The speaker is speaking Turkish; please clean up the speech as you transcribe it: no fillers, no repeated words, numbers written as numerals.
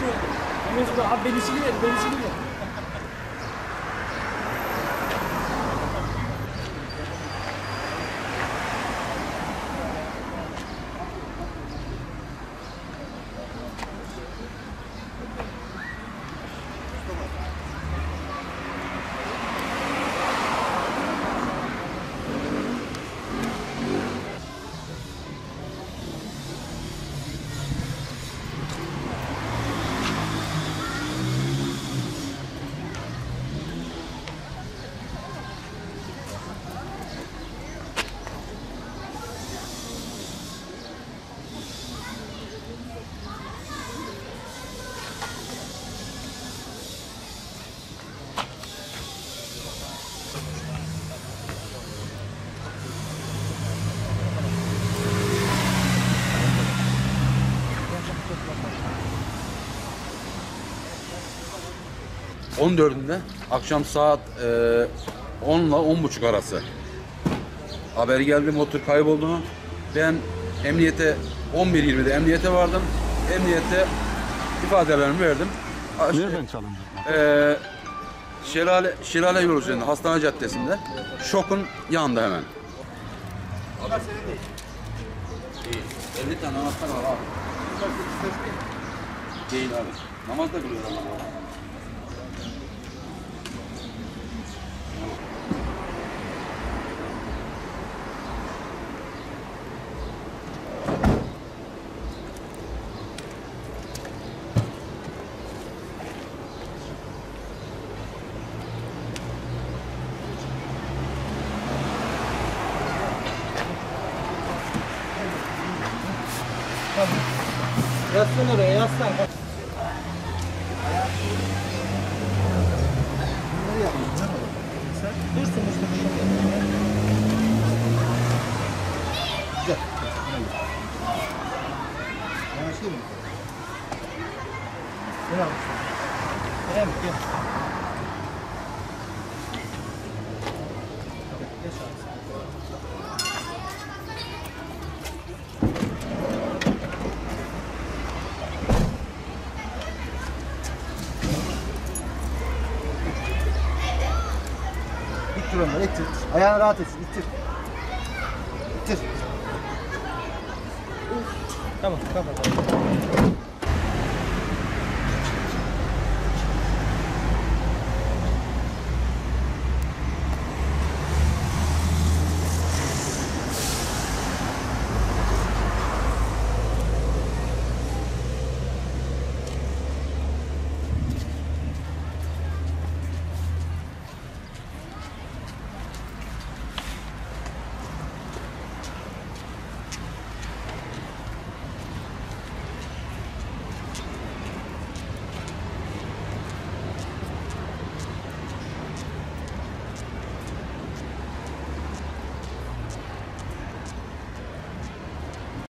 Abi beni silmedi, beni silmedi. ...14'ünde akşam saat 10 ile 10.30 arası haber geldi motor kaybolduğunu. Ben emniyete 11.20'de emniyete vardım. Emniyette ifadelerimi verdim. Nereden çalındı? Şelale yolu üzerinde Hastane Caddesi'nde. Şok'un yanında hemen. İyi. 50 tane anahtar var abi. Değil abi. Namaz da kılıyor ama. Yaslan oraya, yaslan. Dursun Mustafa. Güzel. Yanaşayım mı? Gel abi. Gel mi? Gel. Geç abi. İttir onları, ittir. Ayağını rahat etsin, ittir. İttir. Tamam, kapat.